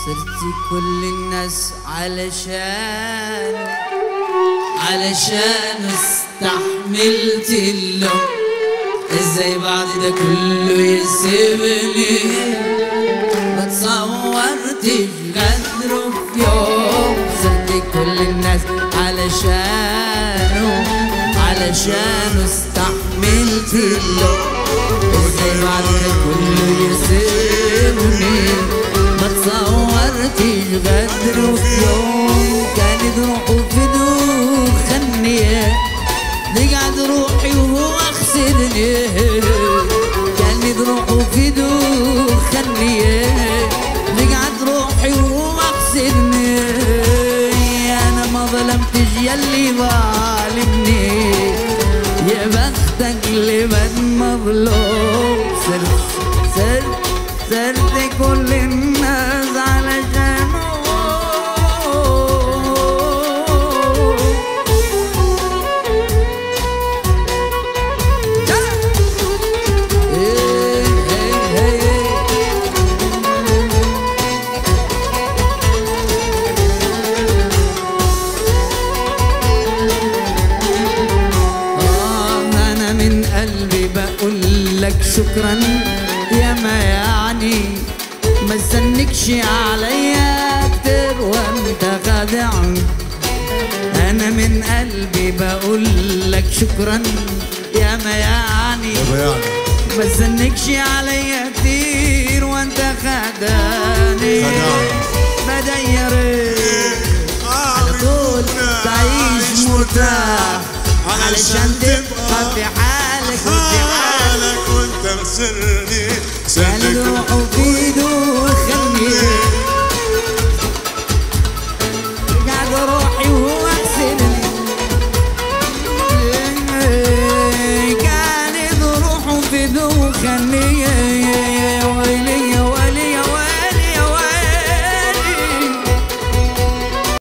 صرتي كل الناس علشان استحملت اللوم. ازاي بعد ده كله يسيبني؟ ما تصورتش غدره في يوم. صرتي كل الناس علشانه استحملت اللوم. ازاي بعد ده كله يسيبني؟ ما تصورتش غدره في يوم. كانت روحه في دخني، رجعت روحي وهو خسرني. كانت روحه في دخني، رجعت روحي وهو خسرني. انا ما ظلمتش ياللي ظالمني، يا بختك اللي بد مظلوم. صرت كل الناس علشانه. أنا من قلبي بقول لك شكرا يا ما يعني ما تسنكش عليا كتير وانت خادعني. انا من قلبي بقول لك شكرا يا ما يعني ما تسنكش عليا كتير وانت خداني. بدير على طول تعيش مرتاح علشان تبقى في حالك وانت مسرني. كان روحه في